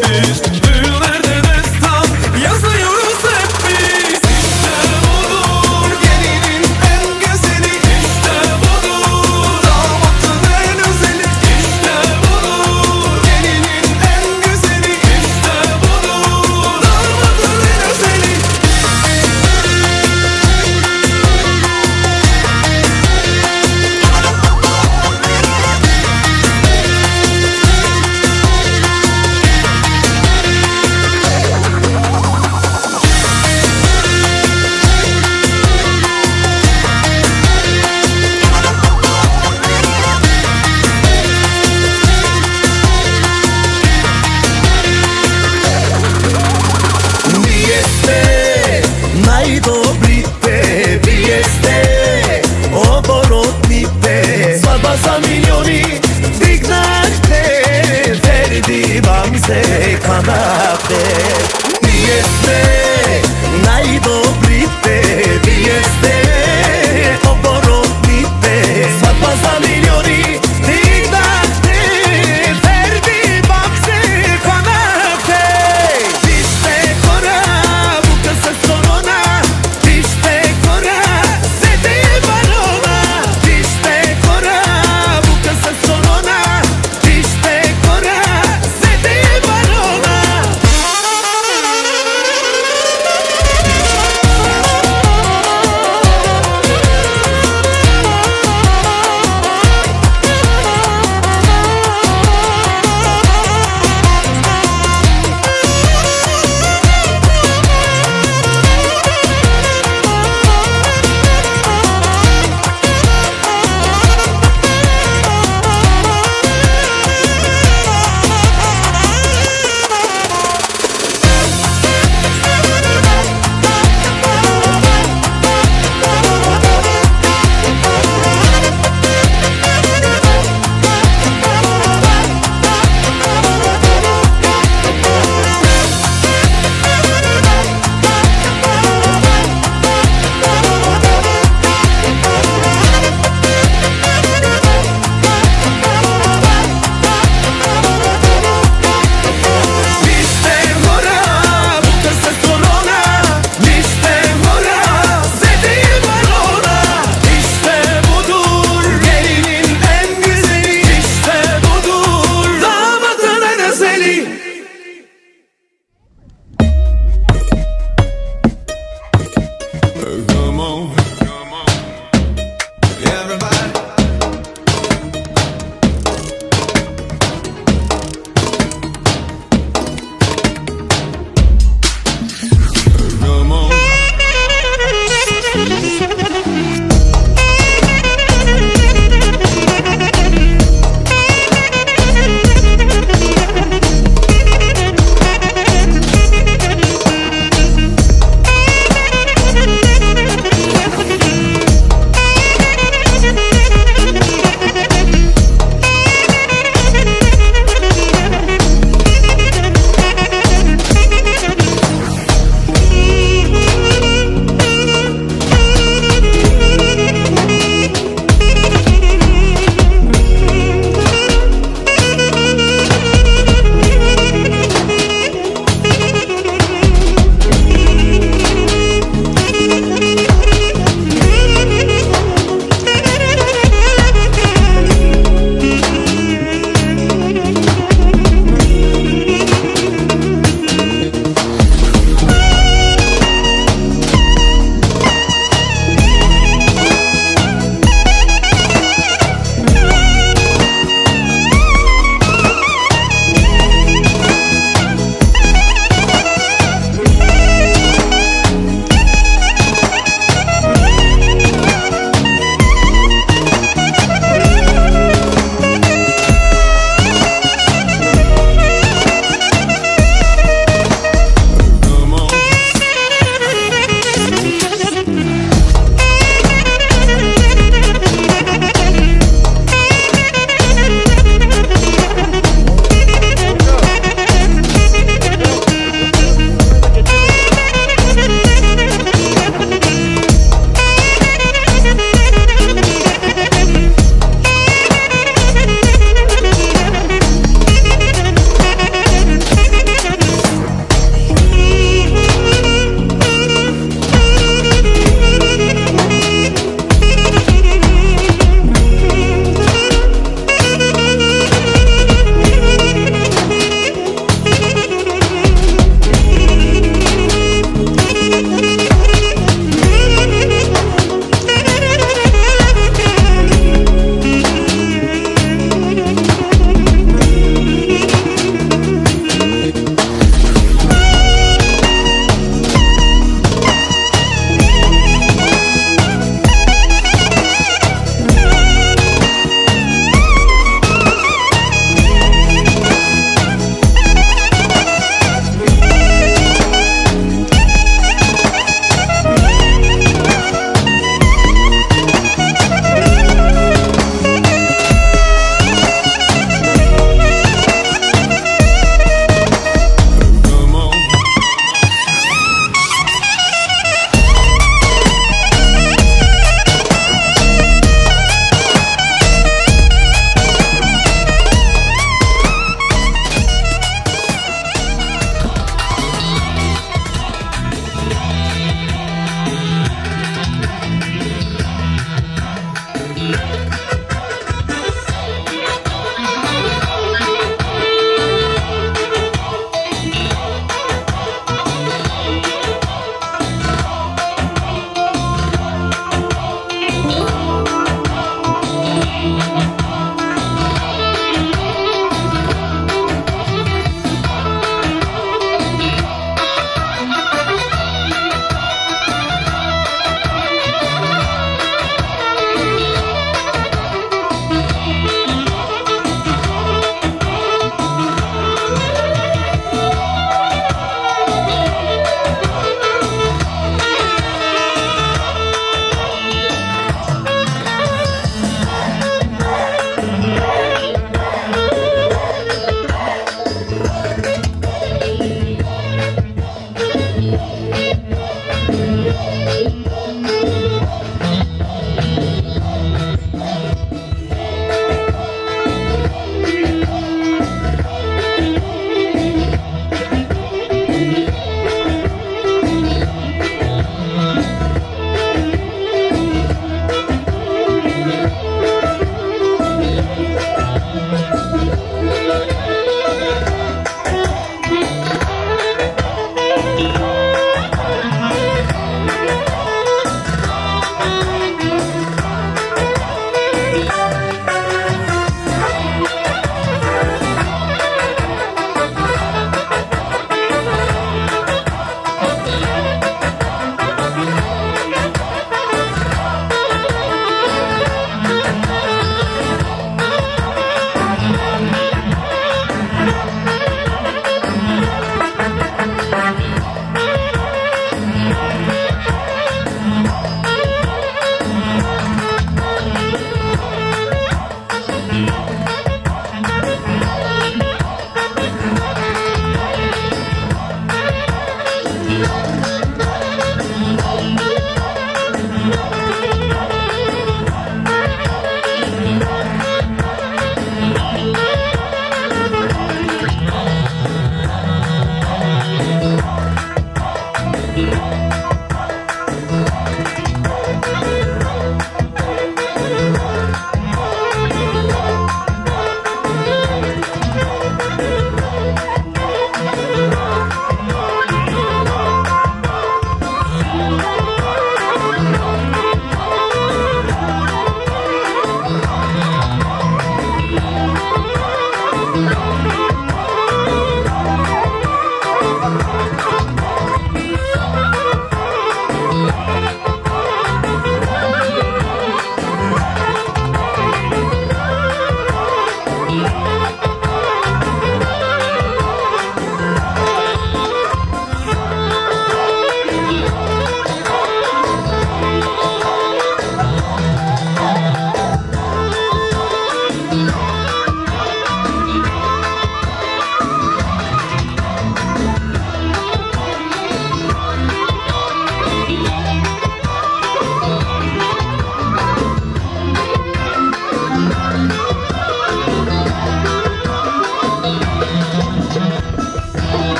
geçmiş. Düğünlerde destan yazıyoruz hep biz. İşte budur gelinin en güzeli, İşte budur damatın en özeli, İşte budur gelinin en güzeli, İşte budur damatın en özeli. Najdobrite vijeste oborotnite Svadba za milioni dignate Ferdi vam se kanate Vijeste najdobrite vijeste oborotnite Svadba za milioni dignate Ferdi vam se kanate Viste kora buka sa sorona Viste kora sede barona Viste kora buka sa sorona Viste kora sede barona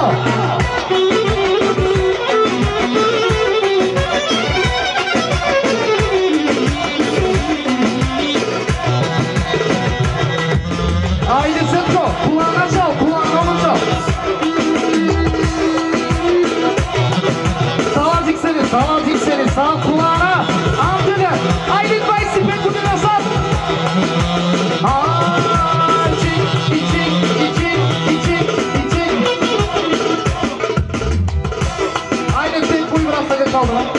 Haydi Sıtkı, kulağına çal, kulağına çal. Sağa dikseni, sağ kulağına. Altını, haydi bay sipet kutuna sal. İçin. Haydi tempoyu biraz da kaldı lan.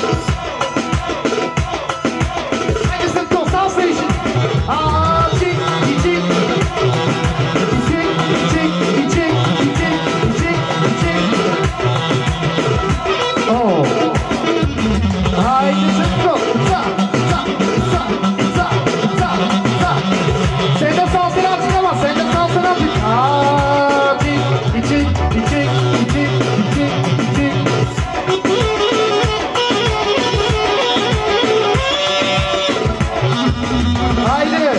Haydi Sıtkı, sağ seyişin. İçin. Oh. Haydi Sıtkı. Sen de salsın artık ama sen de salsın artık. İçin. Haydi.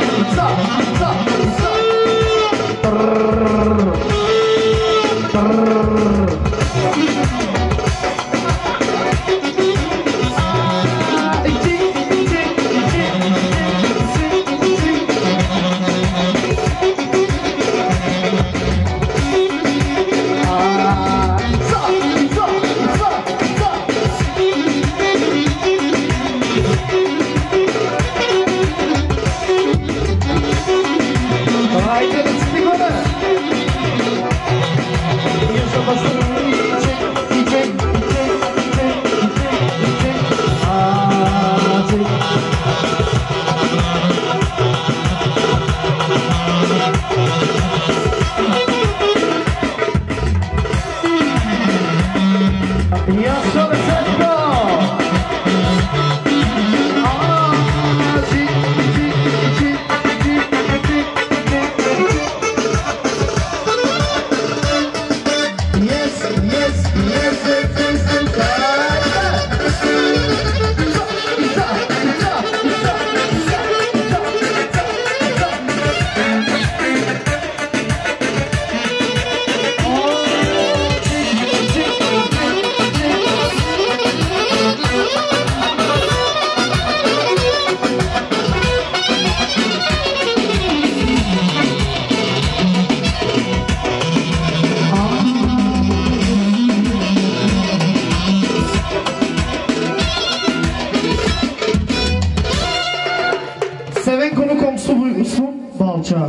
Seven konu komşusu buyursun Balça.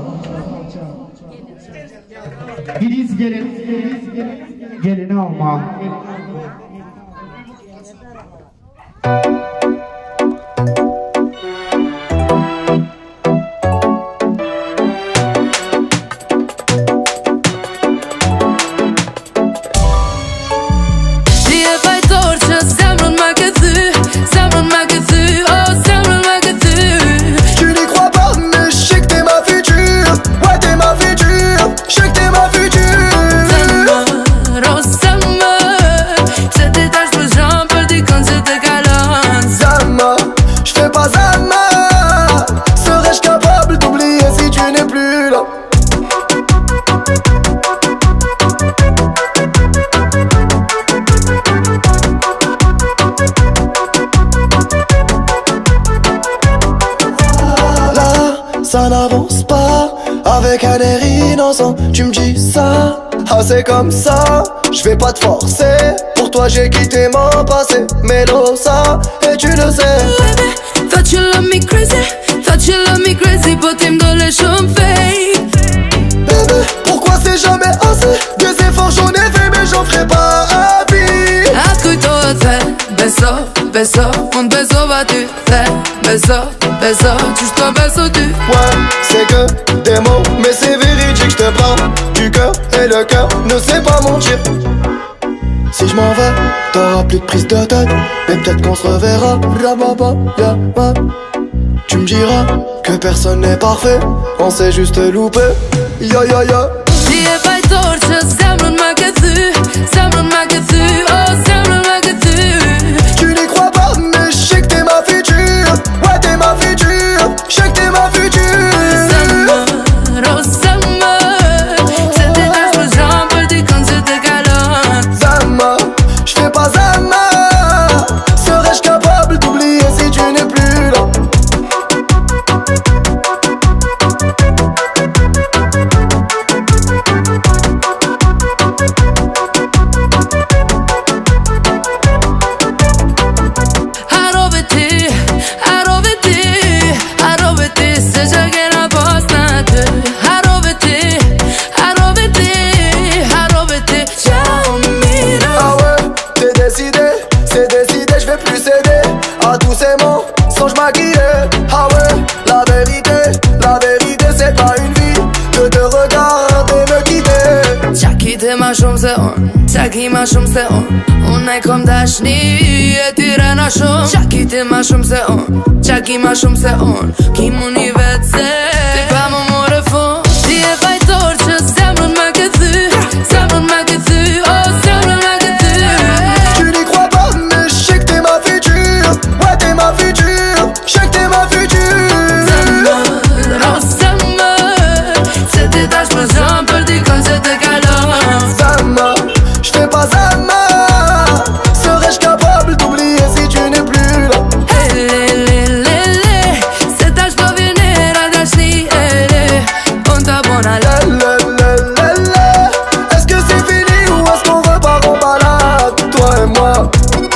Gidiz gelini alma. Ça n'avance pas, avec un air innocent, tu me dis ça. Ah c'est comme ça, je vais pas te forcer. Pour toi j'ai quitté mon passé, Melosa, et tu le sais. Baby, thought you love me crazy, but him dans les chambres fake. Bébé, pourquoi c'est jamais assez? Des efforts j'en ai fait mais j'en ferai pas à vie. Ascolto te, beso, un beso va tu faire. Beso, juste un beso tu. Ouais, c'est que des mots, mais c'est véridique, je te parle du cœur et le cœur ne sait pas mentir. Si je m'en vais, t'auras plus de prise de tête, mais peut-être qu'on se reverra. Tu me diras que personne n'est parfait, on s'est juste loupé. Ya. Die bei Torche, semmeln magazü, oh semmeln magazü. Tu n'y crois pas, mais je sais que t'es ma future. Ouais, t'es ma future, je sais que t'es ma future. Summer, oh summer, c'est des taches, mais j'en peux dire quand je te calme. ti ma shumë se unë, qa ki ma shumë se unë. Unë e kom dashni e ty rena shumë. Qa ki ti ma shumë se unë, qa ki ma shumë se unë. Ki mu një vetë se ti pa mu more fund. Ti e fajtor që zemrën me këthy, zemrën me këthy, oh zemrën me këthy. Tu n'y crois pas mais je sais que t'es ma future. Ouais t'es ma future, je sais que t'es ma future. Zemrën, oh zemrën, se ti tash për zëm për dikon se te kalon. Zama, je fais pas Zama. Serais-je capable d'oublier si tu n'es plus là? Se tash po vjen era dashni, on t'a bon à la. Est-ce que c'est fini ou est-ce qu'on repart en balade, toi et moi?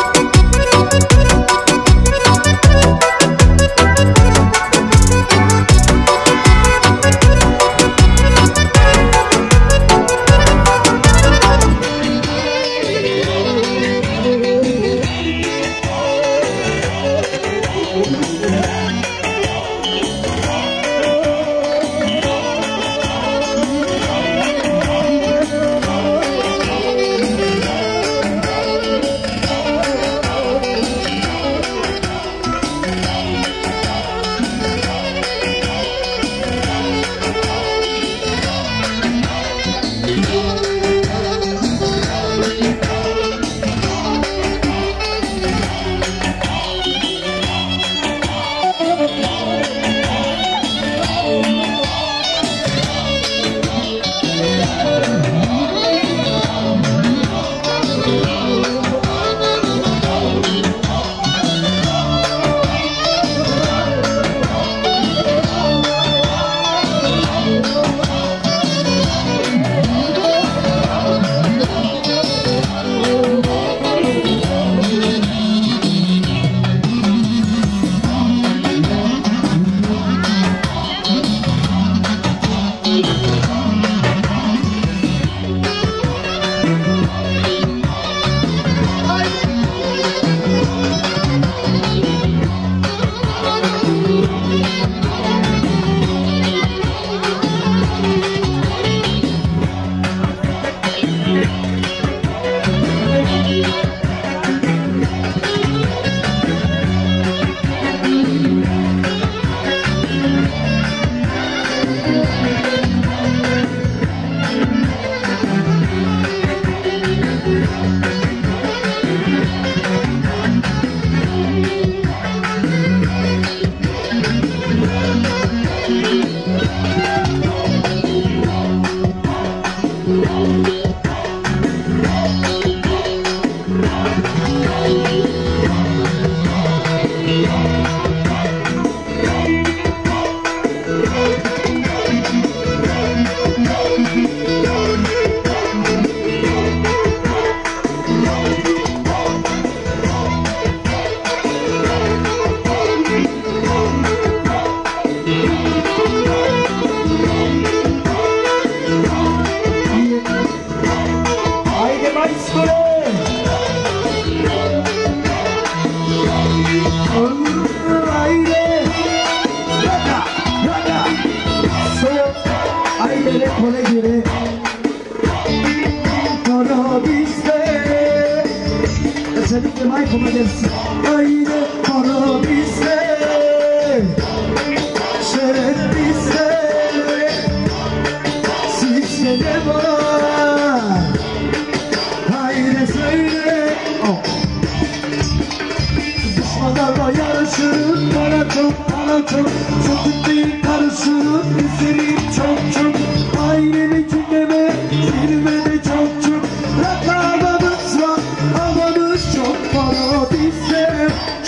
Çok değil karışırım üzerim çok ailenin gündeme zirvede çok rakabımız var havamız çok para bizde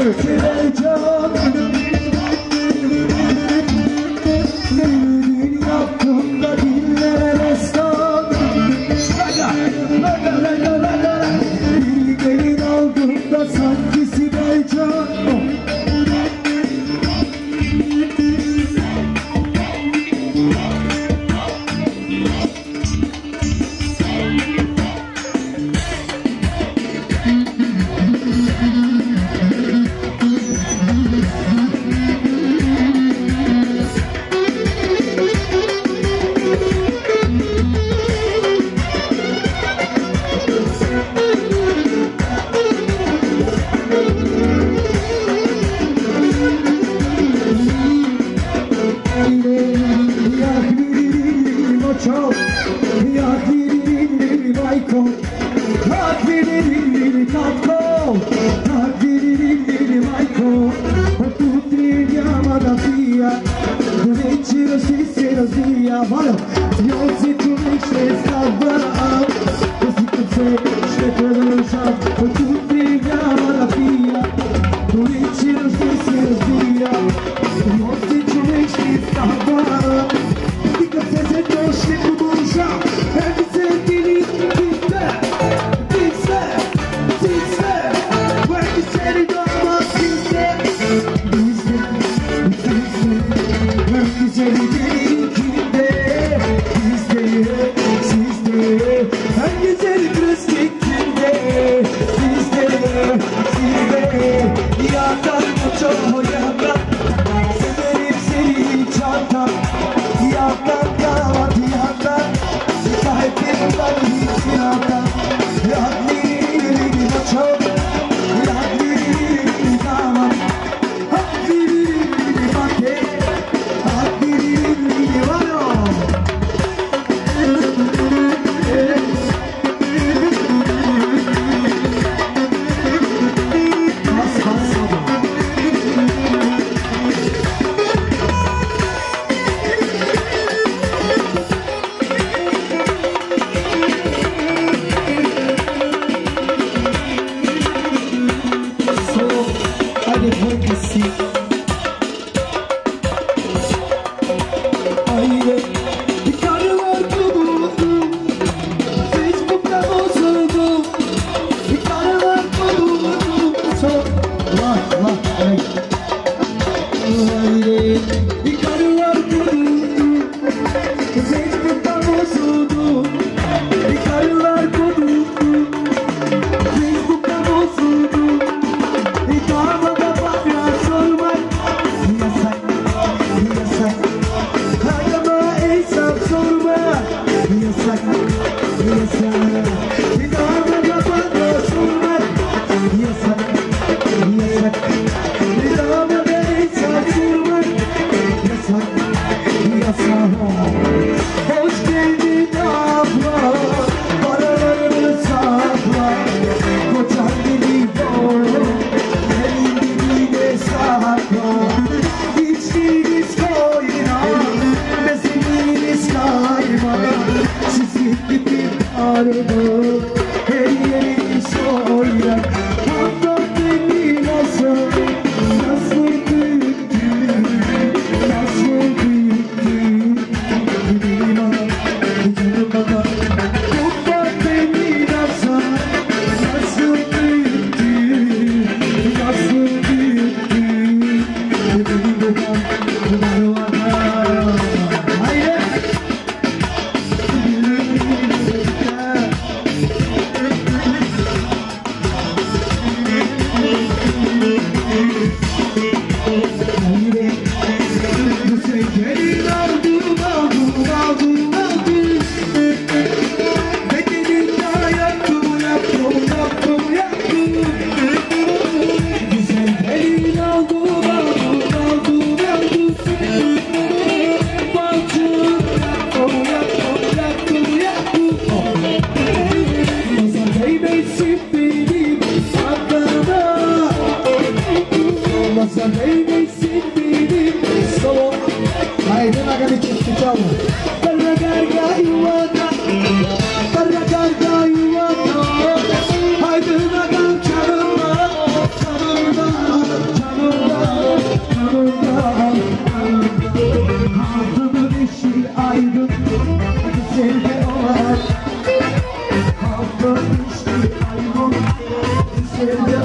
Seveceğim Sevdiğini yaptım da dillere destan Bir gelin aldım da sanki Sibelcan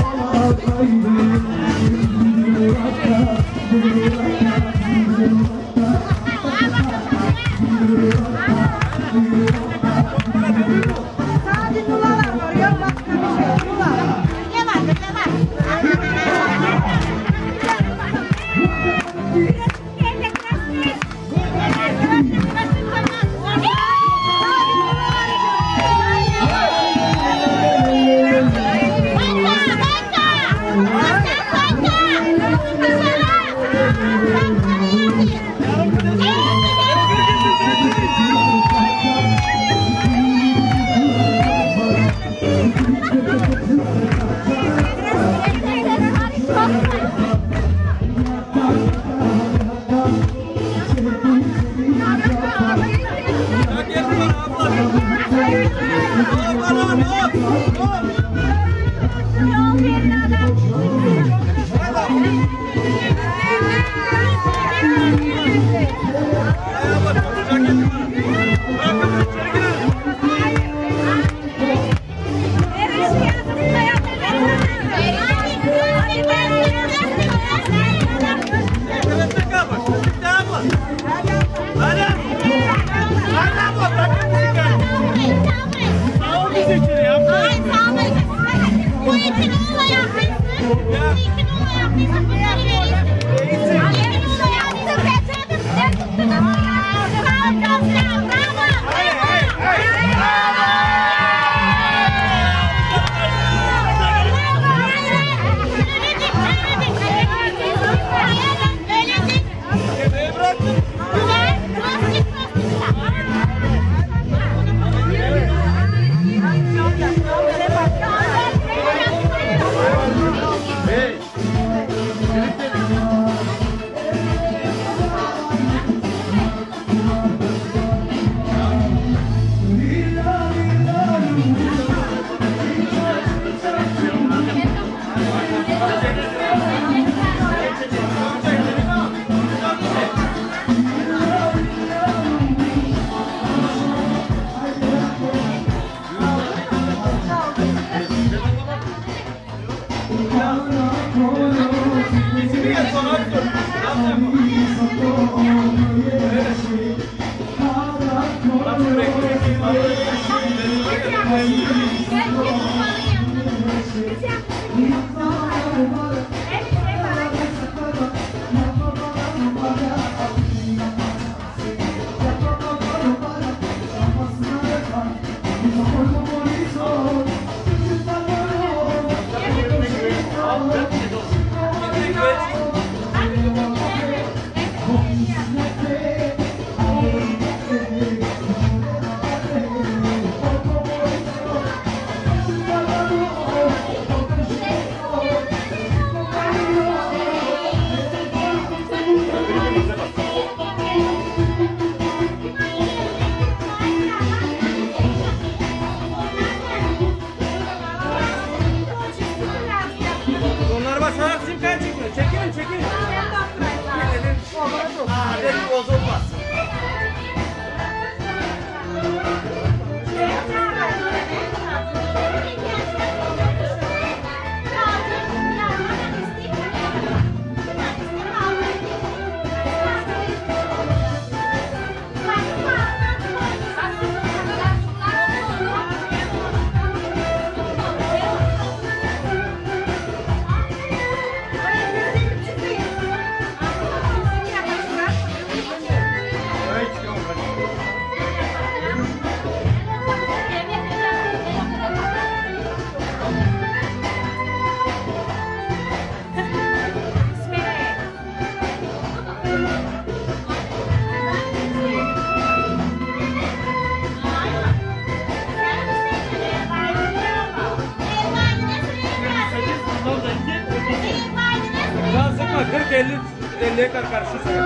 लेकर karşı sıra.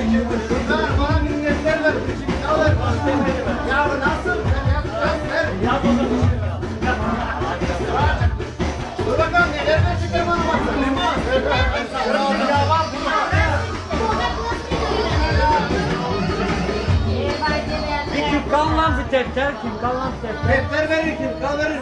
Bana minnetler ver. Ya nasıl? Ya dur bakalım nelerden çıkar bana baksana. Kim kalmam bir defter, kim kalmam bir defter. Defter verir kim? Kal verir.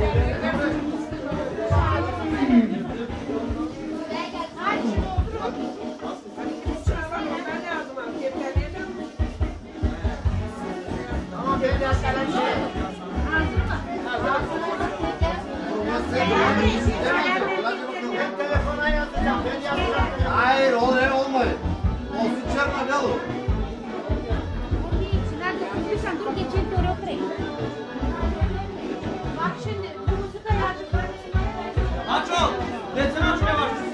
Tamam ben biraz kalem şey. Ben telefona yazacağım. Ben yazacağım. Hayır olmuyor. Olsun çarpma gel o. Dur geçeyim doğru oturayım. Bak şimdi bu müzik hayatı böyle. Aç ol. Desene açmaya başlasın.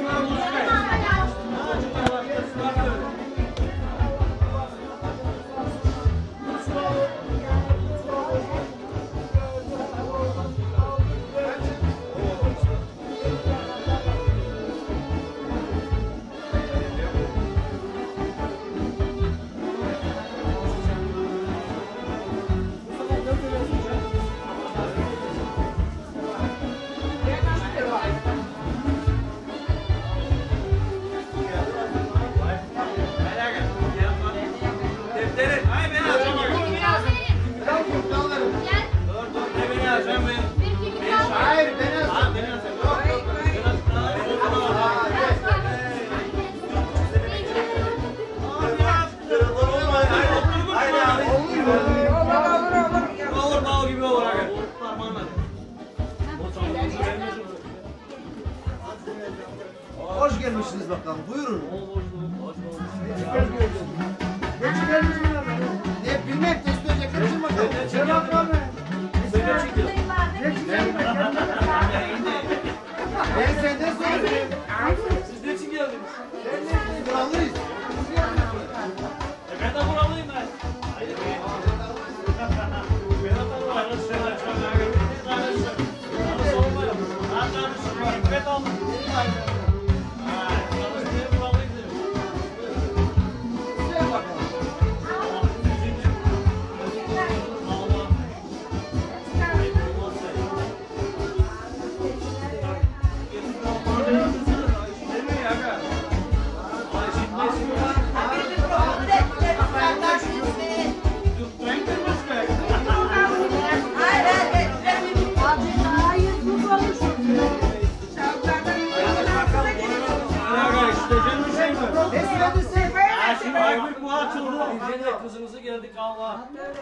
Hayır ben yazacağım. Olur bal gibi olur aga. Hoş gelmişsiniz bakalım. Buyurun. Ne bilmek de isteyecekler. Kim bakalım? Cevap var mı? Ben senden söyleyeyim. Siz ne için geldiniz? Buralıyız. Ben de buralıyım ben. Kızınızı geldik Allah.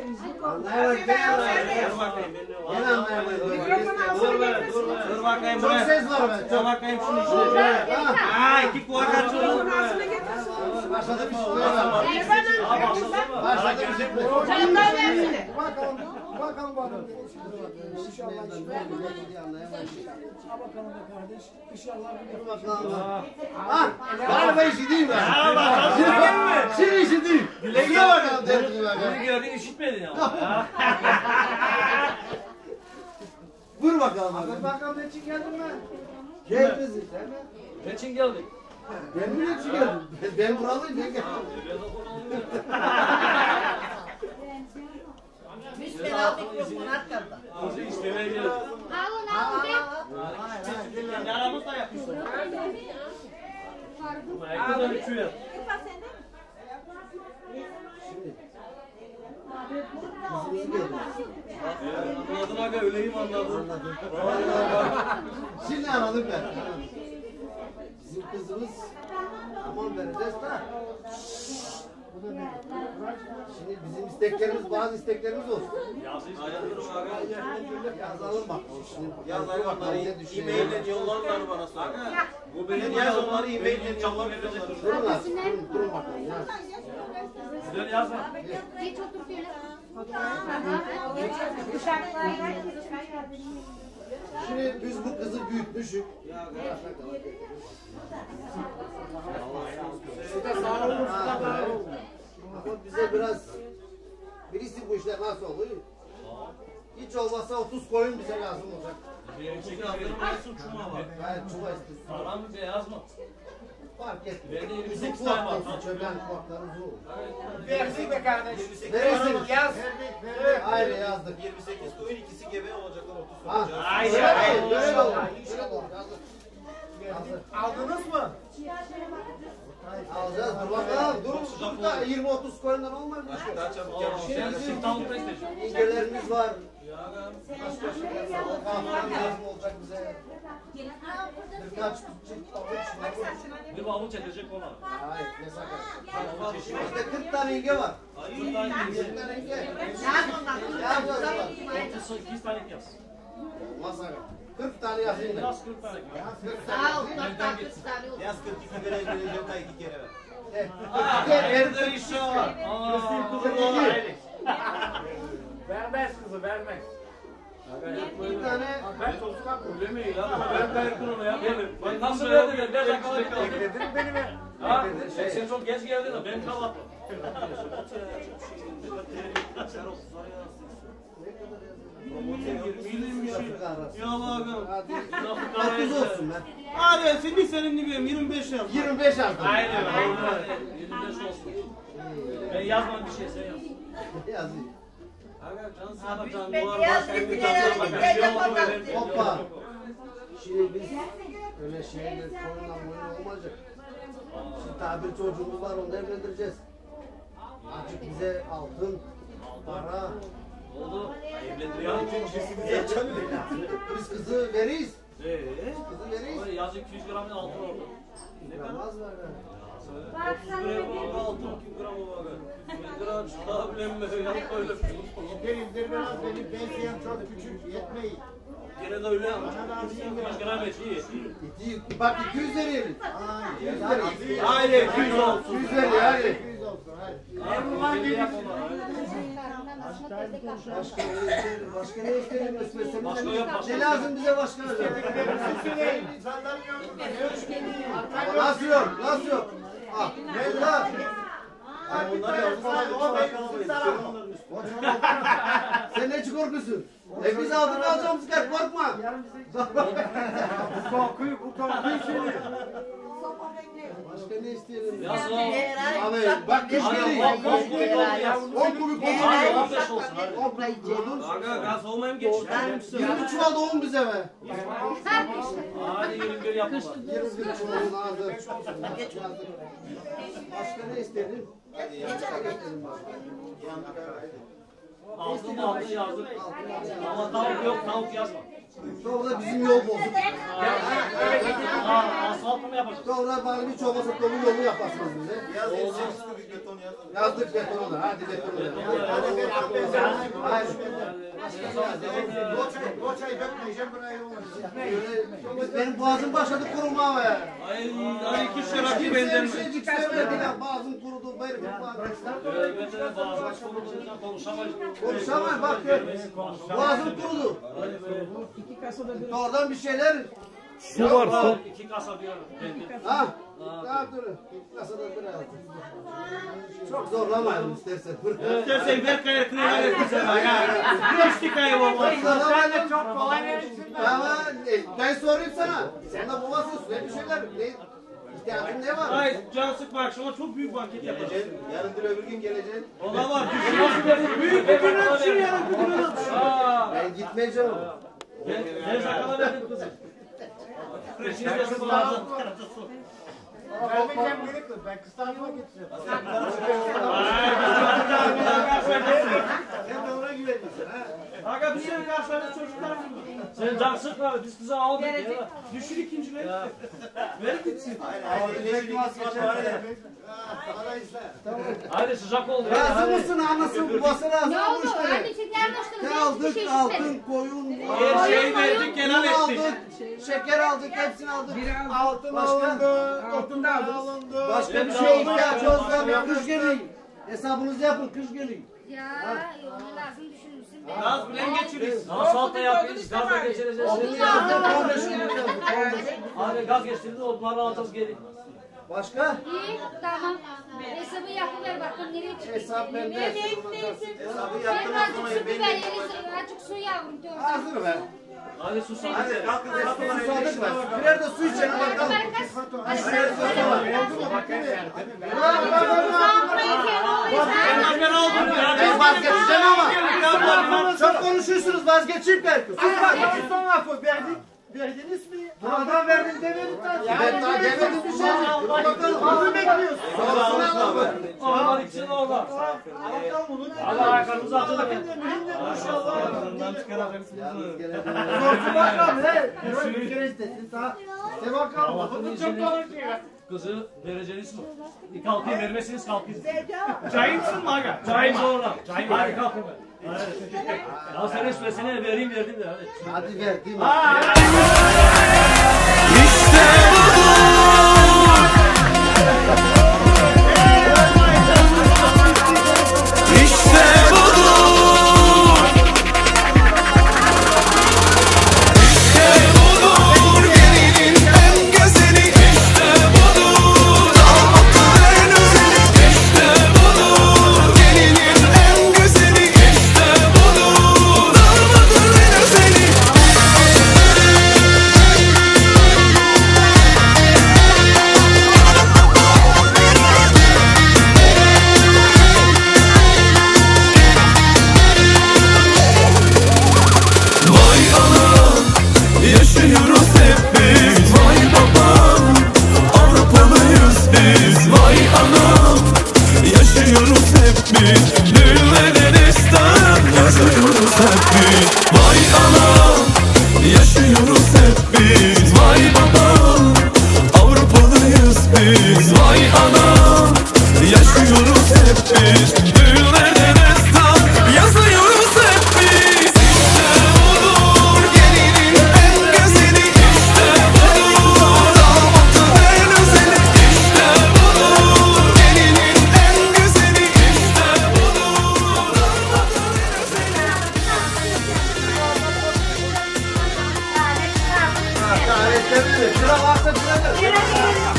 Dur bakayım. Çok ses var be. Dur bakayım şunu işte. Ay iki kuva kaçırdım. Başladı bir şey. Başladı bir şey. Bakalım bakalım. İnşallah ha, galiba işi değil mi? Şimdi işi değil. Güle bakalım derdine bakalım. Bunu gördün işitmedin ya. Buyur bakalım. Bakalım ne için geldin ben? Gel bizi. Ne için geldik? Ben mi ne için geldim? Ben buralıyım. Ben geldim. Nasıl istemeye geldik? Yaramızda yapmışlar. Ayakta uçuyor. Anladın aga öyleyim anladım. Şimdi anladım ben. Bizim kızımız aman vereceğiz da. Şimdi bizim isteklerimiz, bazı isteklerimiz olsun. Yazalım bak. Yazalım onları e-mail'le yollarlar bana sonra. Bu benim yaz onları e-mail'le yollarlar. Durun lan, durun bakalım. Yaz. Güzel yazma. Geç otur şöyle. Şimdi biz bu kızı büyütmüşük. Ama bize biraz birisi bu işler nasıl oluyor? Hiç olmazsa 30 koyun bize lazım olacak. Çekil aldırmayasın çuma var. Gayet çuva istedim. Sağlam mı beyaz mı? Fark etmiyor. Bende 28 Bizim tane var. kulaklarımız, çöpen kulaklarımız o. Verdik be kardeş. 28 Neresiniz? Yaz. Hayır yazdık. 28 koyun, ikisi gebe olacaklar 30 Ha, olacak. Haydi, öyle haydi. değil, öyle olur. Öyle olur, yazdık. Yazdık. Aldınız mı? Alacağız, dur bakalım. Dur da 20-30 koyundan olmaz mı? Daha çabuk yapalım. Şimdi tavukta isteyeceğim. İncelerimiz var. Başka şeyler var. Kahvaltı lazım olacak bize. Birkaç çift avuç. Bir avlu çekecek ona. Hayır, ne sakın. İşte 40 tane inge var. 40 tane inge. Yaz ondan. 32 tane yaz. Olmaz sakın. 40 tane yazayım ben. Yaz 40 tane. 40 tane. Yaz 42 liraya vereceğim ta 2 kere ver. Evde işi var. Vermez kızı vermez. Bir tane. Ben tozuk hakkım. Öyle ya? Ben Berkun ona ya. Ben nasıl verdim? Ben dakikalık kaldım. Ekledin beni mi? Ha? Sen çok geç geldin de ben kapattım. Ya bakın. Hadi. 30 olsun be. Hadi sen bir senin gibi 25 yaz. 25 yazdım. Aynen. 25 olsun. Ben yazmam bir şey sen yaz. Yazayım. Aga can sağlık can duvar var. Sen bir tane bak. Hoppa. Şimdi biz öyle şeyler koyundan boyun olmayacak. Şimdi tabir çocuğumuz var, onu evlendireceğiz. Azıcık bize altın, para. Oldu. Evlendiriyor. Çünkü açamıyor. Biz kızı veririz. Kızı veririz. Yazık 200 gram altın oldu. Ne kadar? Olmaz mı öyle? 30 gram altın 2 gram var. 100 gram daha bilinmiyor. Yani öyle. Benim pensiyem çok küçük yetmeyin. Gene de öyle ama. 100 gram et iyi. Bak 200 verelim. 200 verelim. Haydi 200 olsun. 200 verelim hadi. Başka ne isteyelim mesela? Başka yok, başka Ne yok. lazım bize başka? Nasıl yok? Nasıl yok? Ah, ne lan? Onlar yazdılar. Sen ne için korkuyorsun? Biz altını alacağımız kadar korkma. Bu korkuyu söyle. Başka ne isteyelim? Yaz o. Abi bak kış geliyor. 10 kubik olsun. Hadi 15 olsun hadi. 10 kubik olsun. Aga gaz olmayayım geç. 20 çuval da 10 bize be. Hadi 21 yapma. 21 çuvalın ağzı. Başka ne istedim? Altın altın yazdık. Ama tavuk yok, tavuk yazma. Sonra bizim yol bozuk. Asfalt mı yapacağız? Sonra bana bir çoğma sattığımız yolu yaparsınız bize. Yazdık betonu da. Hadi betonu da. Hayır. Boçayı dökmeyeceğim buraya olmaz. Benim boğazım başladı kuruma be. Ay 2 şer rakı benden mi? Şeycik söylemedi ya. Boğazım kurudu. Benim Konuşamayız. konuşamayın bak. Boğazım kurudu. Oradan bir şeyler. Su var su. 2 kasa diyorum. Ha? Daha durun. Kasada biraz. Çok zorlamayalım istersen. İstersen ver kayakını ver bize. Geçti kayı olmaz. Sen de çok kolay verirsin. Ama ben sorayım sana. Sen de babasın. Söyle bir şeyler. İhtiyacın ne var? Hayır can sıkma akşama çok büyük banket yapacağız. Yarın değil öbür gün geleceksin. Ona var. Büyük bir gün ölçün yarın bir gün ölçün. Ben gitmeyeceğim. Ben sakala verdim kızım. Şimdi sıfır lazım. Vermeyeceğim gerek yok. Ben kız tarafıma getireceğim. Sen de ona güveniyorsun ha? Aga bir sene karşılarında çocuklar mı? Sen can sıkma biz kızı aldık ya. Düşür ikincileri. Ver gitsin. Hadi sıcak oldu. Razı mısın anasın babası razı Ne oldu? olmuş Anne dedi. çeker başladı. Ne aldık? Altın, koyun, Her şeyi verdik kenar un ettik. aldık, şeker aldık, hepsini aldık. Altın Başka? alındı. Altın da alındı. Başka bir şey ihtiyacınız var. Kış geliyor. Hesabınızı yapın, kış geliyor. Ya onu lazım düşünmüşsün. Gaz bilen geçiriz. Asfalta yapıyoruz. Gazla geçireceğiz. Onu yazdık, 15 gün yazdık. Hadi gaz geçtirdi onları alacağız geri. Başka? İyi tamam. Hesabı yapıver bakalım nereye çıkıyor. Hesap bende. Hesabı Ben azıcık su biber yeriz. Azıcık su yavrum. Hazır be. Hadi susun. Hadi kalkın. Susadık var. Birer de su içelim bakalım. Ben aldım ya. Ben vazgeçeceğim ama. Çok konuşuyorsunuz, vazgeçeyim belki. Son lafı verdiniz mi? Adam verdim demedim tabii. Ben daha demedim bir şey. Bakalım. Bunu bekliyorsun. Allah için Allah. Allah arkanızı açın. İnşallah. Arkanızdan çıkarabilirsiniz. Sorsun bakalım. Bir kere istesin. De bakalım. Kızı vereceğiniz mi? Kalkayım vermesiniz kalkayım. Çayımsın mı aga? Çayım sonra. Çayım. Hadi kalkayım ben. Ya sen esmesine verdim de hadi. Hadi ver değil mi? İşte budur. İşte budur. İşte budur. Gelinin en güzeli. İşte budur. Damatın en özeli. İşte budur. Gelinin en güzeli. İşte budur. Damatın en özeli. Vay anam, yaşıyoruz hep biz. Vay babam, Avrupalıyız biz. Vay anam, yaşıyoruz hep biz. Düğünlere destan yazıyoruz hep biz. Vay anam, yaşıyoruz hep biz. Vay babam, Avrupalıyız biz. Vay anam, yaşıyoruz hep biz. Düğünlere destan yazıyoruz hep biz. İşte budur gelinin en güzeli. İşte budur damatın en özeli. İşte budur gelinin en güzeli. İşte budur damatın en özeli. Kahretsin. Şuna varsa şuna da.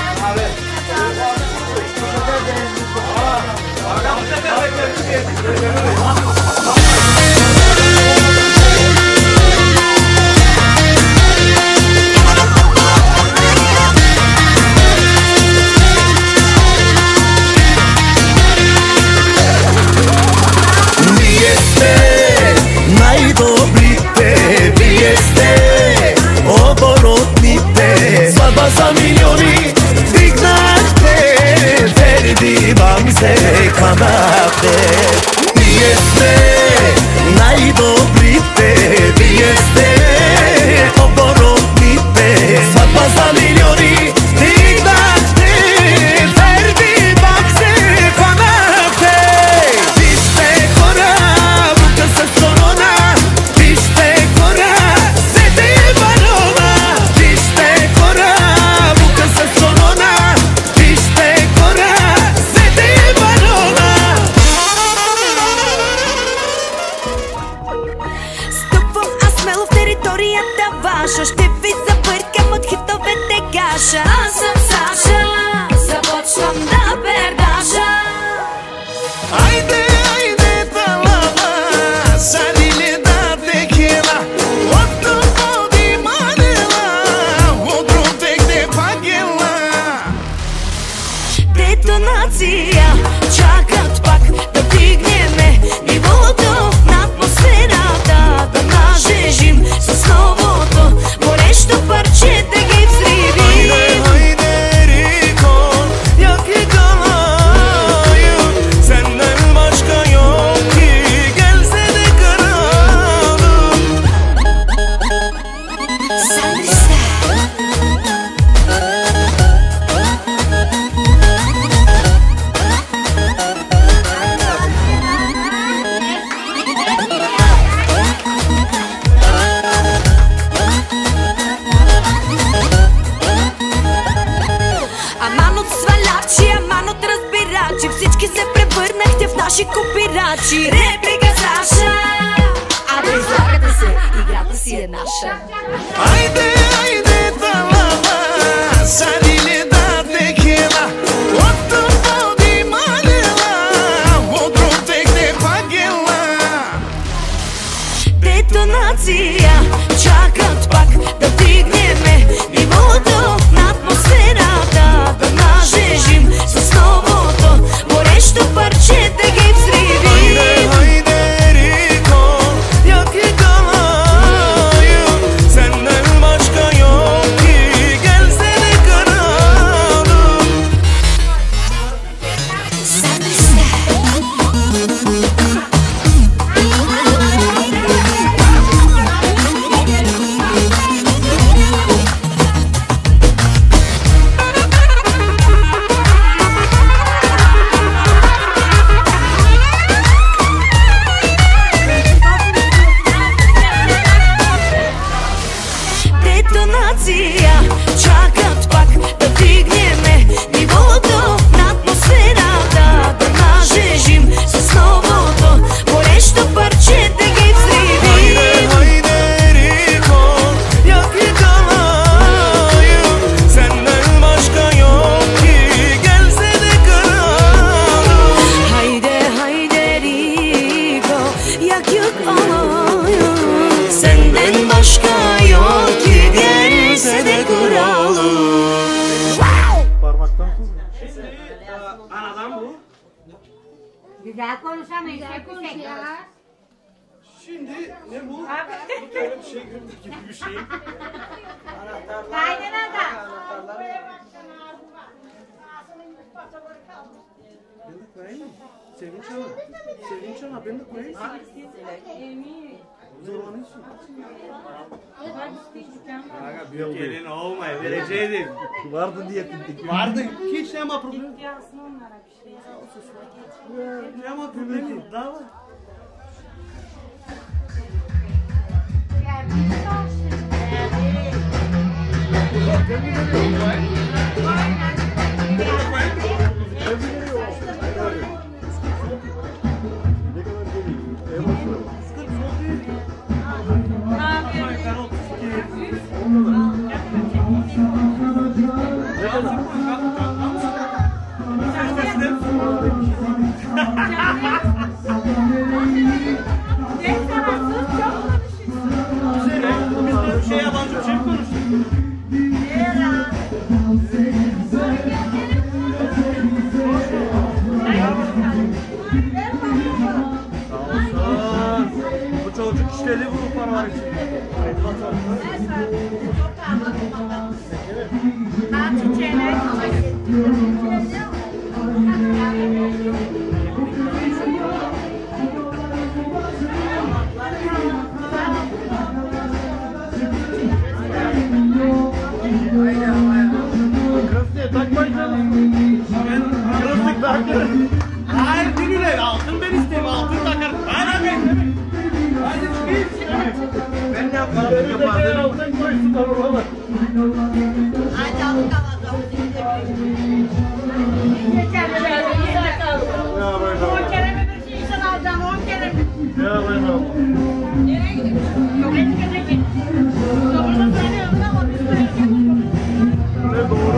Najdobrite, jeste oborotnite. Svadba za milioni, dignate, verdi vam se kanate. Jeste najdobrite, jeste oborotnite. Svadba za milioni, dignate, verdi vam se kanate. Piste kora, vuka se sorona. Piste kora, sede barona. Piste kora, vuka se sorona. Piste kora, sede barona. Стъпвам аз смело в територията ваша. Ще ви забъркам от хитовете каша. Аз съм Саша, започвам да пердаша. Haydi haydi talama, sarili da tequila. Otto di Manila, otro tekne pagila. Детонация, чакат пак да вдигнеме нивото на атмосферата. Да нажежим с новото горещо парче да ги взривим. Haydi Eriko, yak yakalayı. Senden başka yok ki, gelse de kıralım. Sen ister. Аман от свалячи, аман от разбирачи. Всички се превърнахте в наши копирачи. Реплика Саша, а призлагате се, играта си е наша. Haydi haydi talama, sarili da tequila. Otto di Manila, otro tekne pagila. Детонация, Güzel konuşamayız. Güzel konuşuyorlar. Şimdi ne bu? Bu böyle bir şey gördük gibi bir şey. Kaynana da. Ben de koyayım mı? Sevinç Ana. Sevinç Ana ben de koyayım. Zorlanıyorsun. Aga büyük gelin olmaya vereceğiz. Vardı diye bildik. Vardı. Hiç ne ama problem. Ne ama problem değil. Daha var. Biz bir yabancı bir şey konuştuk. Bu çocuk işleri bu para için. Krasnıya takmayın canım. Krasnık takırım. Hayır dinle altın ben isteyeyim altın takarım. Hadi çıkayım. Ben de yaparım. Altın koysunlar oralar. Hadi altın kalalım. Ya ben 10 kere mi bir şey insan alacağım 10 kere mi? Ya ben Nereye gidiyorsun? Yok etmeyecek. Doğru söylüyorsun ama biz söyleyeceğiz. Ne doğru?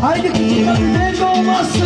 Haydi küçük kadın nerede olmazsın?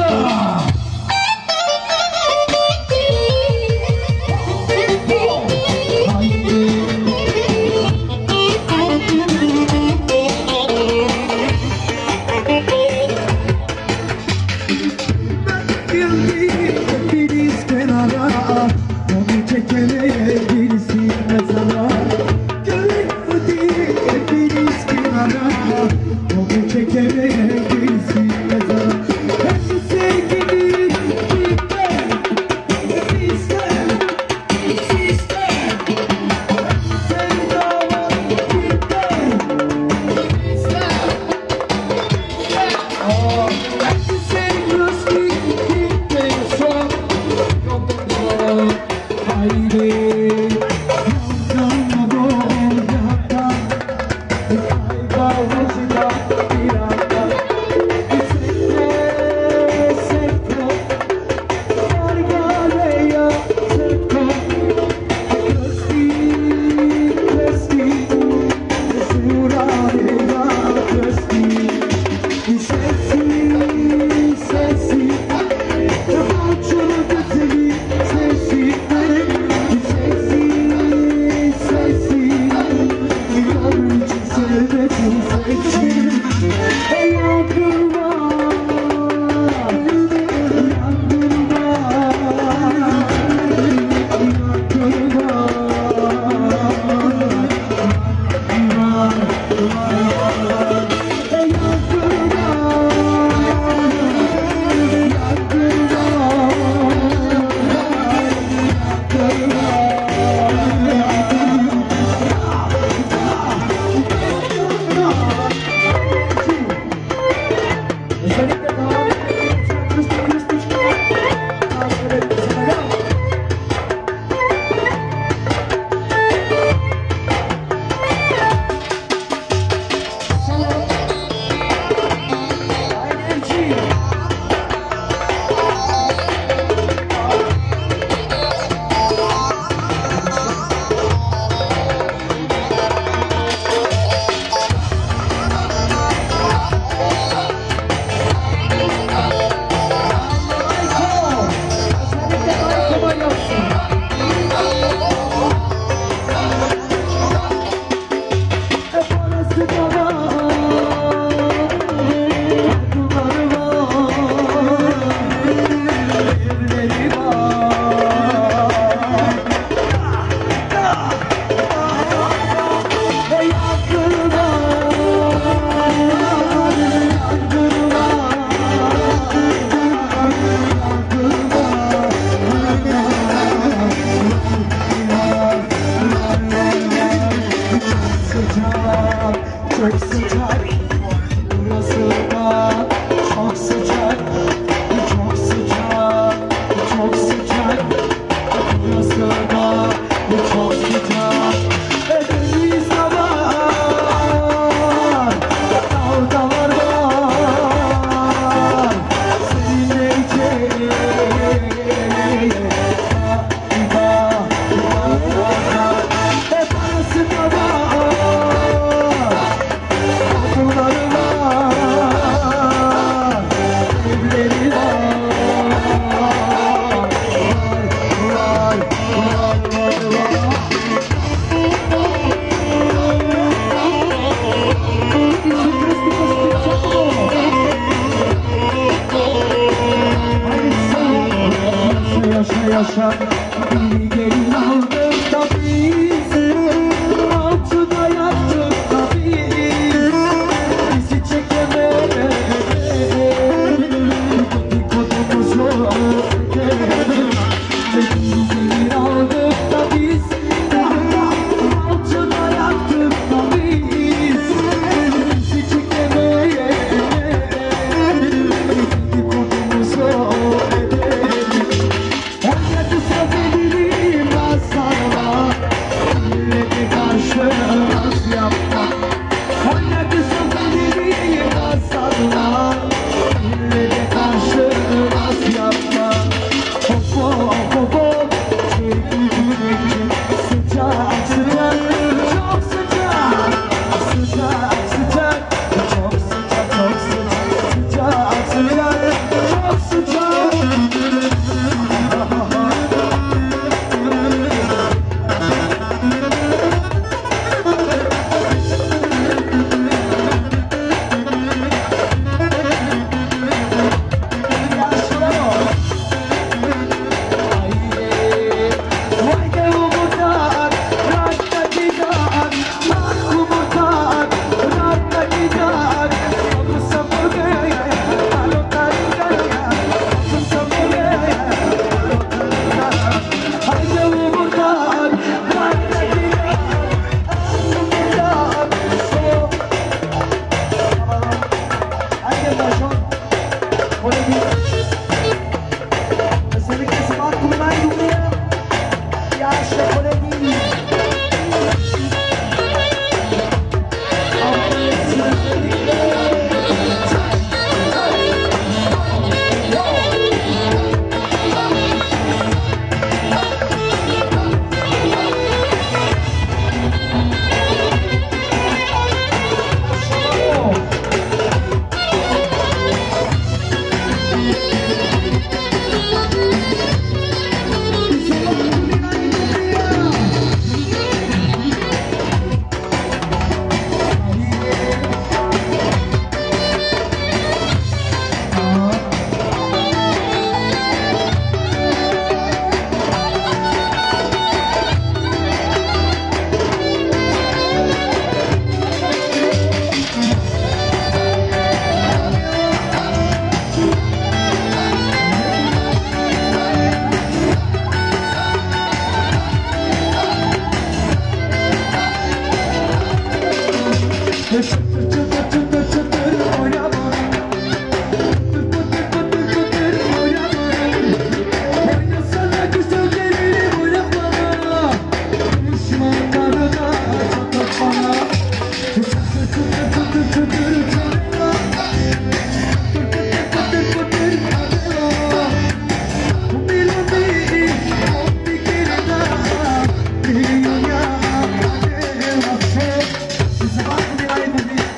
Size bak bir ay bu bir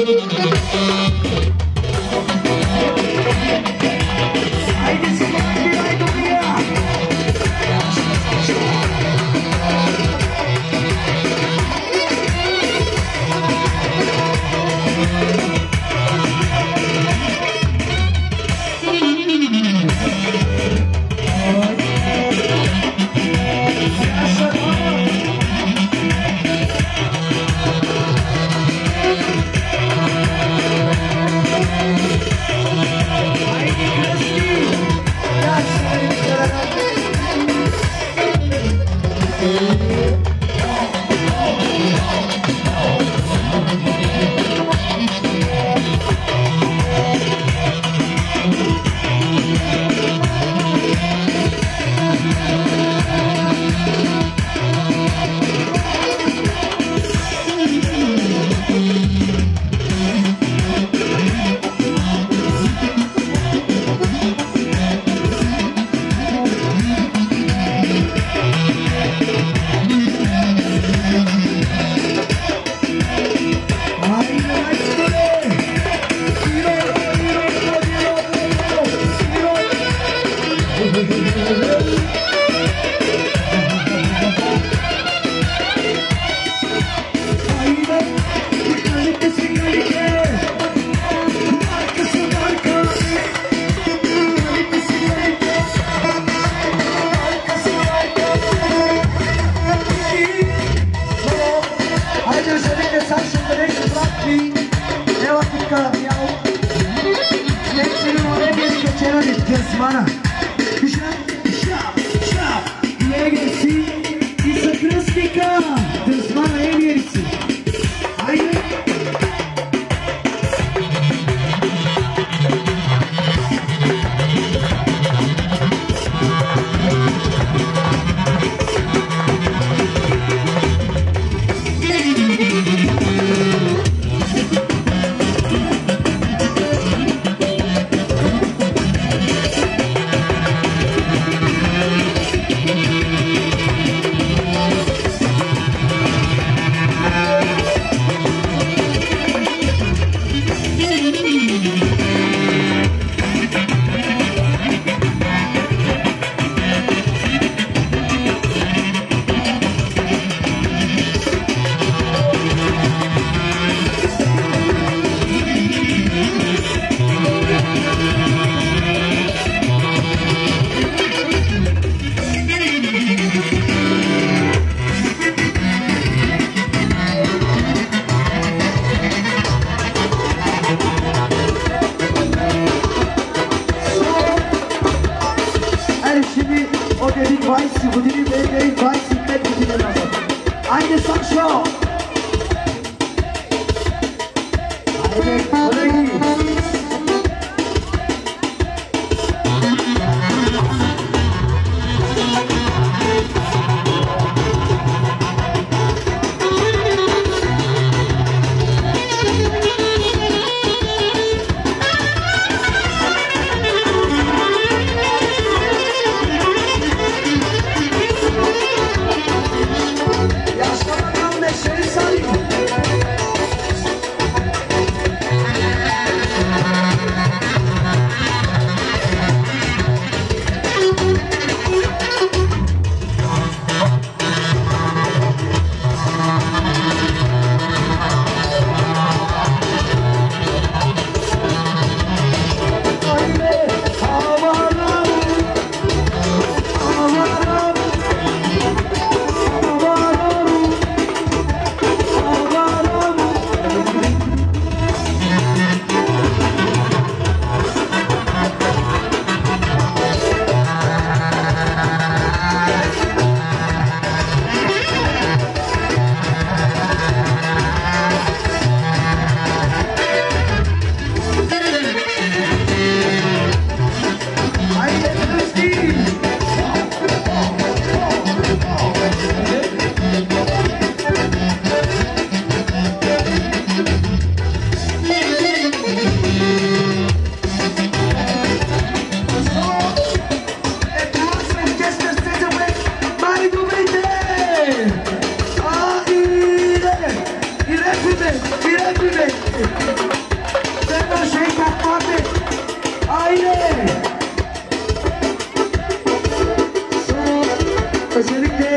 Yaşamadan meşe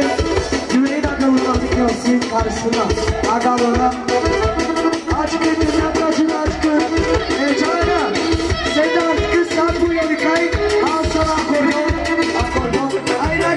Güveni takımına diyorsun karşısına. Agalara. Açık edin açın açık. Canına. Sedan kız sen bu yeri kay. Al sana akordeon. Akordeon. Aynen.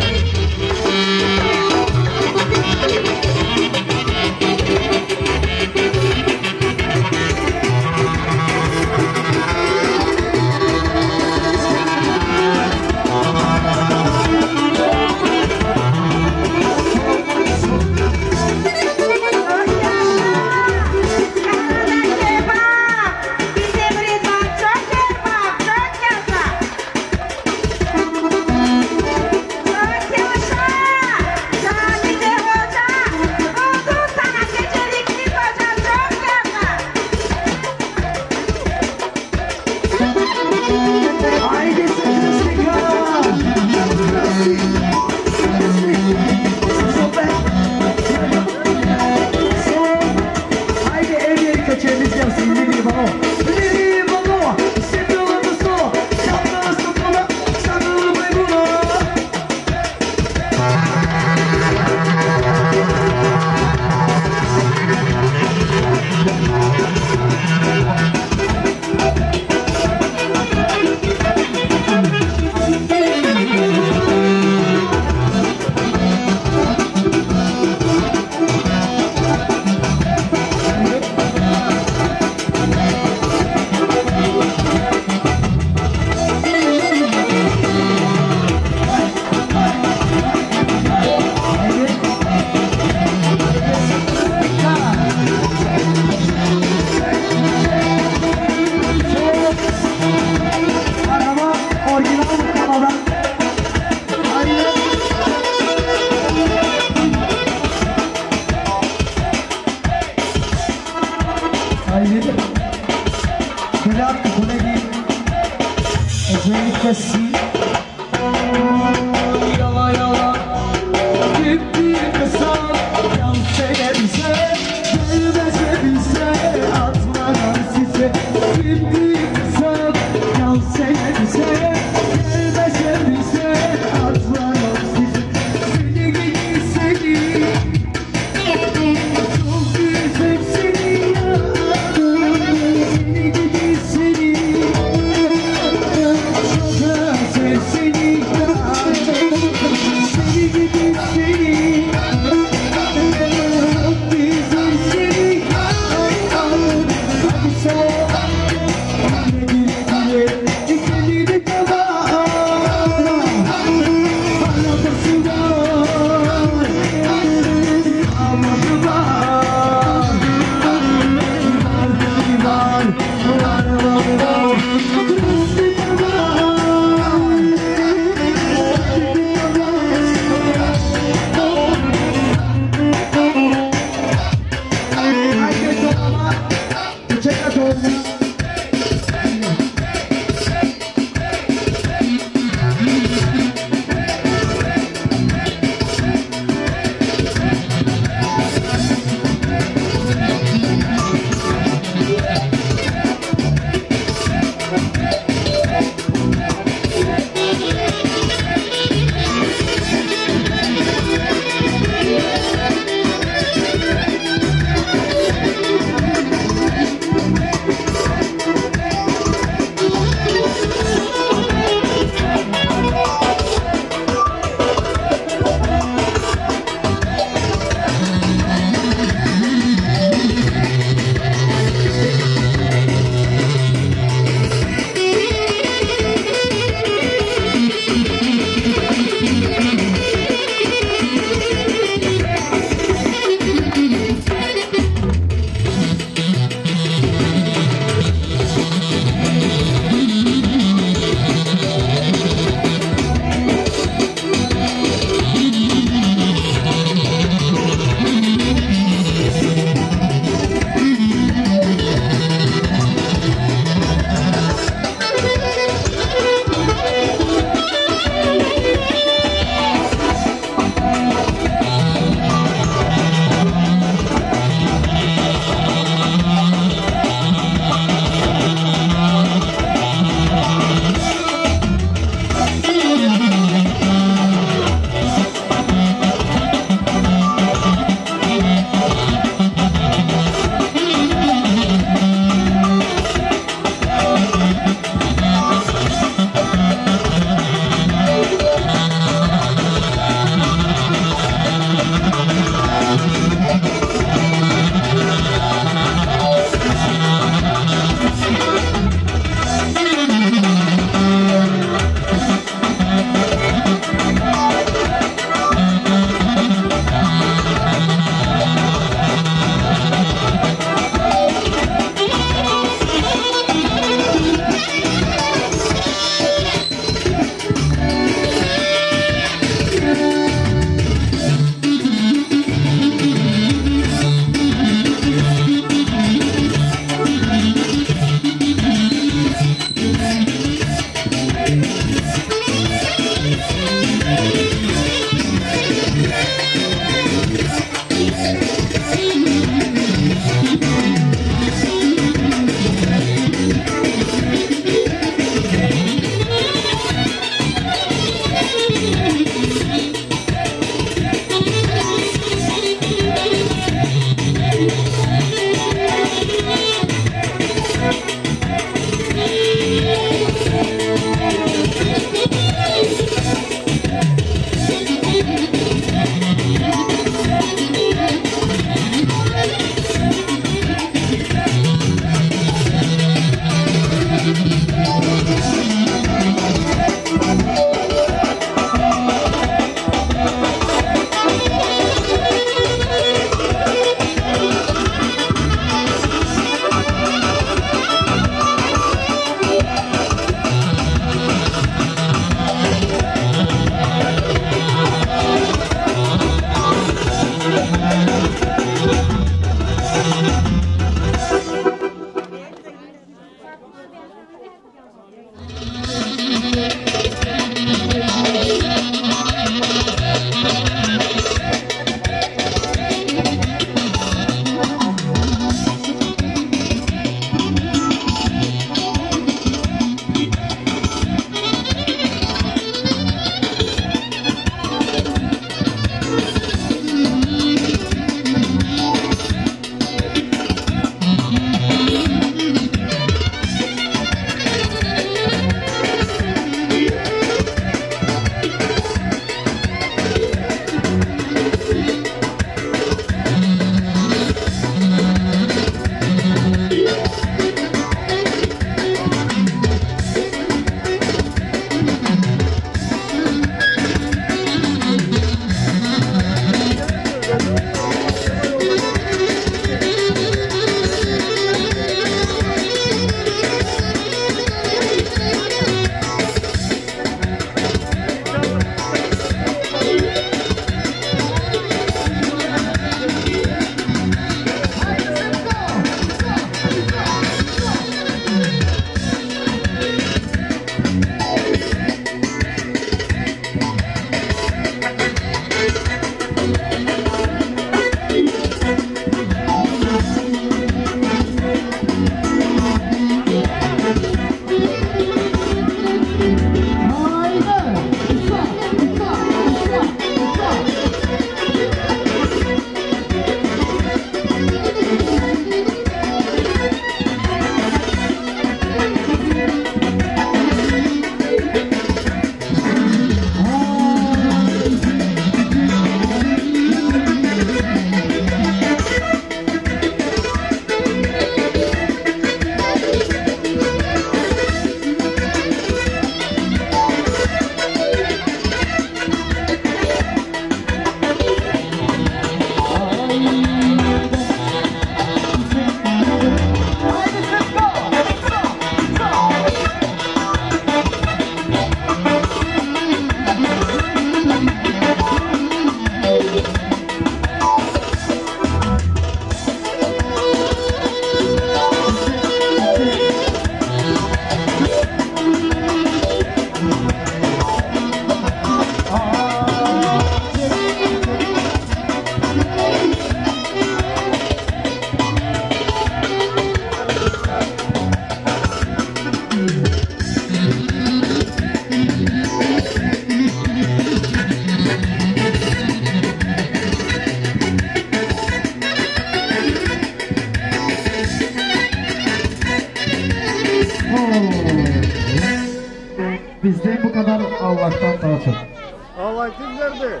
Bizden bu kadar, Allah'tan daha çok. Havaytın nerede?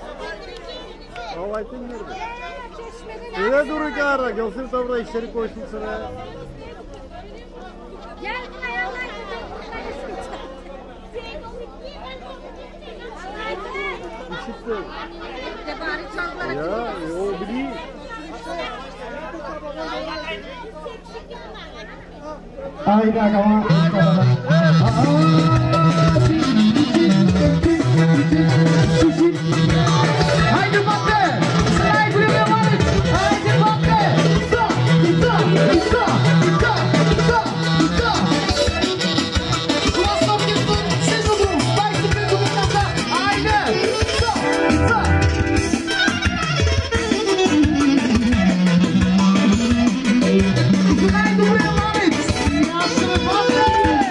Havaytın nerede? Öyle durur kara, gelsin tavra işleri koysun sana. Gel ayağlar İşittim. gidiyor. Ya, o biliyor. Haydi agama. Haydi bakke. Sırayı buraya varız. Haydi bakke. İsa. Kulak orkestr, siz olun. Belki bir durumda. Haydi. İsa. Sırayı buraya varız. Yaşlı bakke.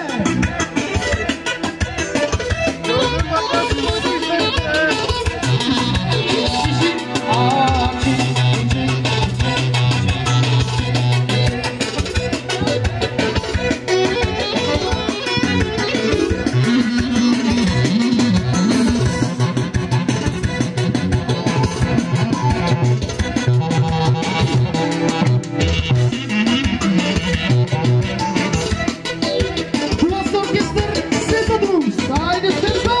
Kulak orkestr, siz olun. Haydi Sırko.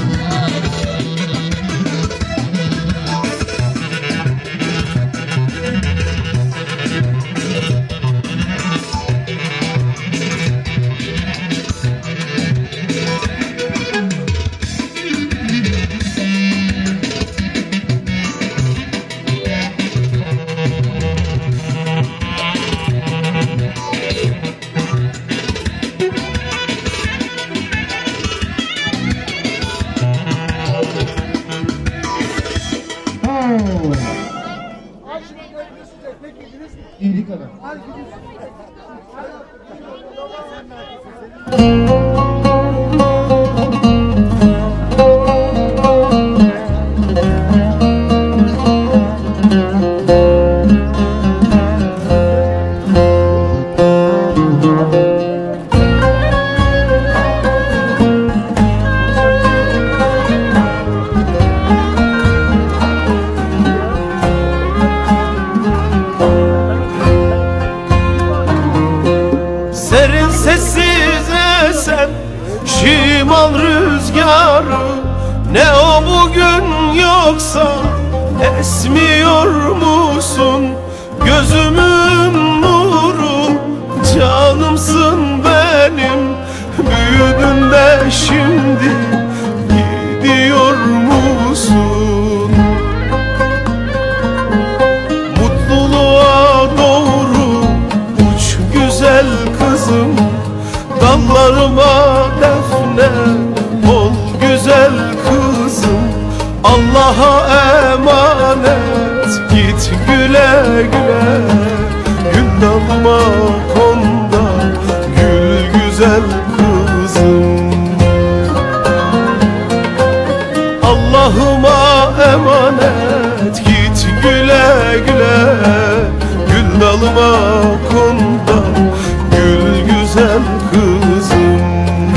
İyilik adam. Serin sessiz esen şimal rüzgarı, ne o bugün yoksa esmiyor musun? Gözümün nuru, canımsın benim. Büyüdün de şimdi gidiyor musun? Mutluluğa doğru uç güzel kızım, dallarıma defne ol güzel kızım. Allah'a emanet git güle güle, gül dalıma konda gül güzel kızım. Allah'ıma emanet git güle güle, gül dalıma konda gül güzel kızım.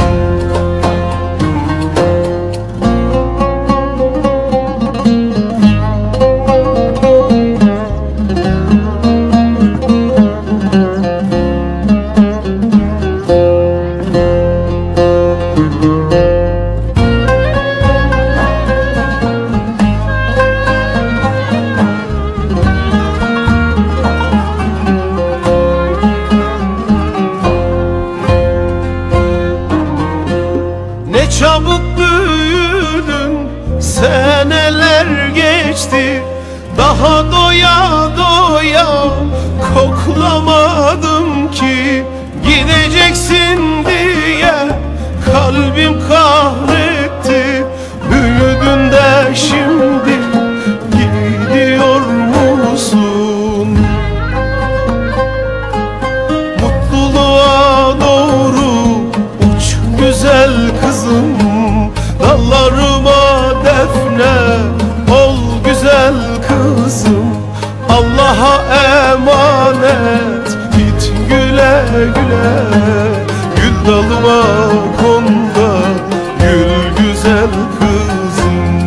Ne çabuk büyüdün, seneler geçti. Daha doya doya koklamadım ki, gideceksin diye kalbim kahretti. Büyüdün de şimdi gidiyor musun? Mutluluğa doğru uç güzel kızım, dallarıma defne ol güzel kızım. Allah'a emanet git güle güle, gül dalıma konda gül güzel kızım.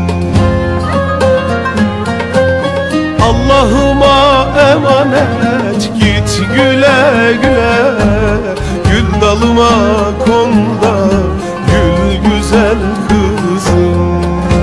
Allah'ıma emanet git güle güle, gül dalıma konda gül güzel kızım.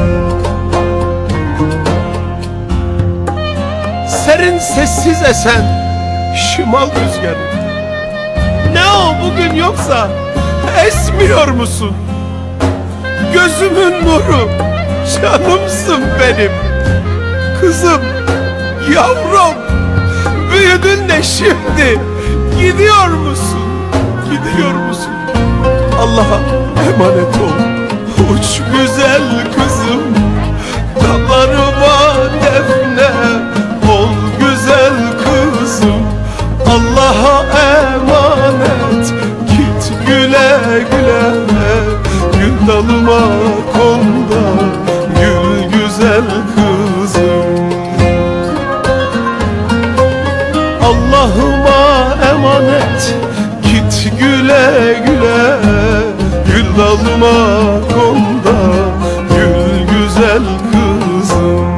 Serin sessiz esen şimal rüzgarı, ne o bugün yoksa esmiyor musun? Gözümün nuru, canımsın benim. Kızım, yavrum, büyüdün de şimdi gidiyor musun? Gidiyor musun? Allah'a emanet ol uç güzel kızım, dallarıma defne ol güzel kızım. Allah'a emanet git güle güle, gül dalıma konda gül güzel kızım. Allah'ıma emanet git güle güle, gül dalıma konda gül güzel kızım.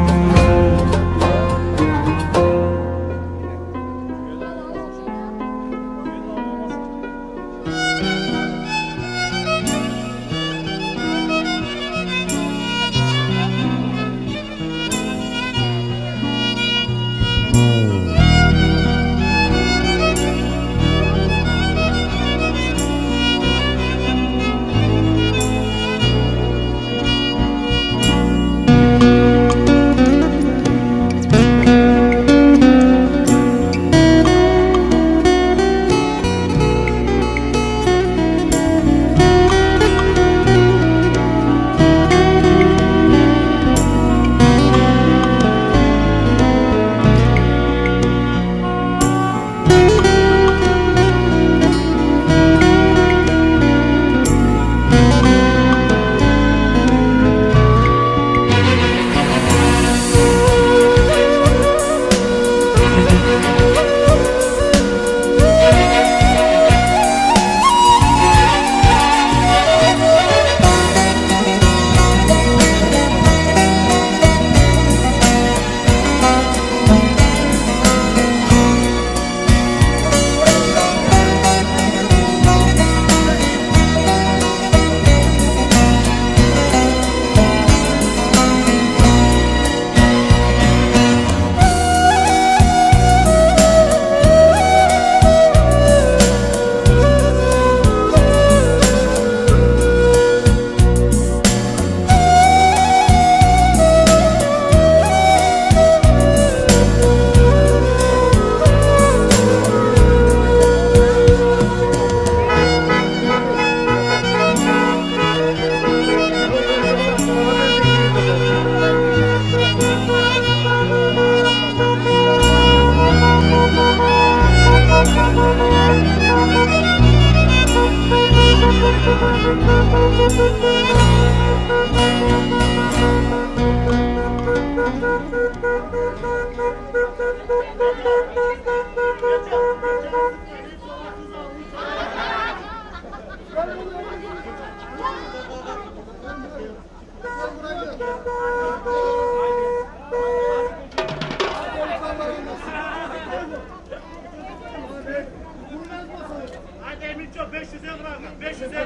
Hadi Eminço 500'e bırak. 500'e.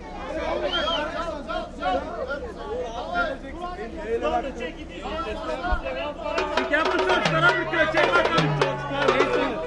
Yapın çocuklara bir köşe bakalım çocuklar.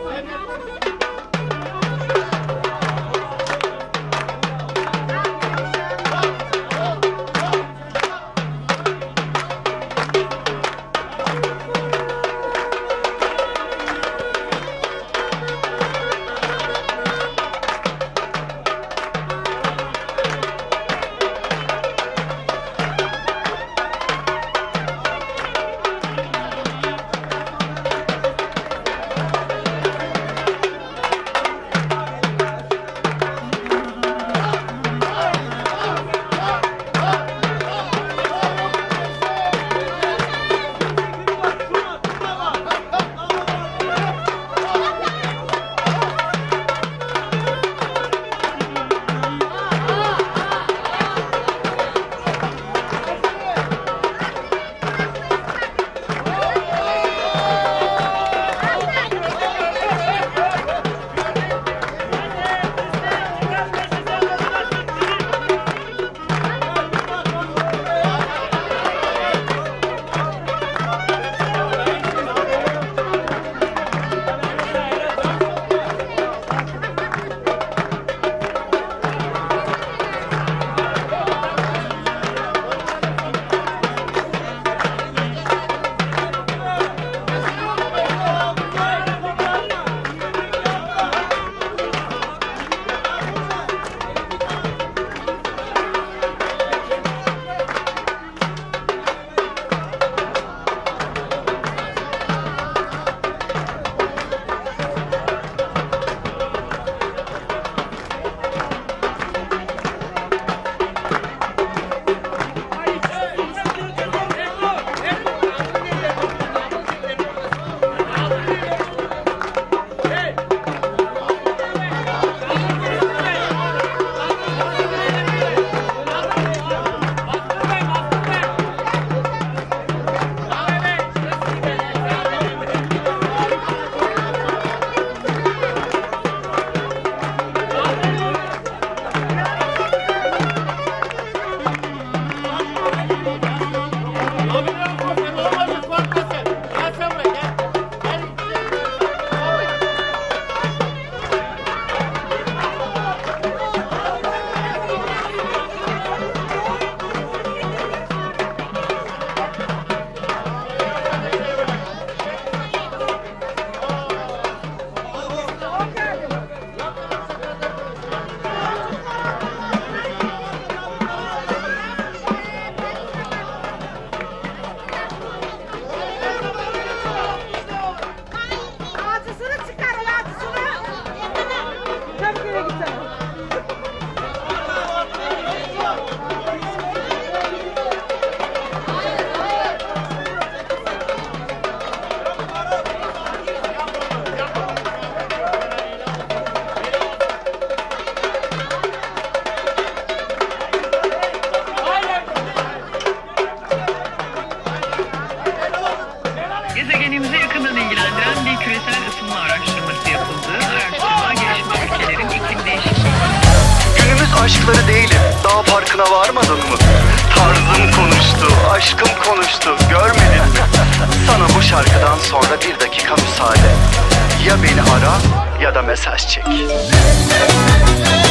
Gezegenimizi yakından ilgilendiren bir küresel ısınma araştırması yapıldı. Araştırma gelişmiş ülkelerin iklim değişikliği. Günümüz aşkları değilim, daha farkına varmadın mı? Tarzım konuştu, aşkım konuştu, görmedin mi? Sana bu şarkıdan sonra 1 dakika müsaade. Ya beni ara ya da mesaj çek.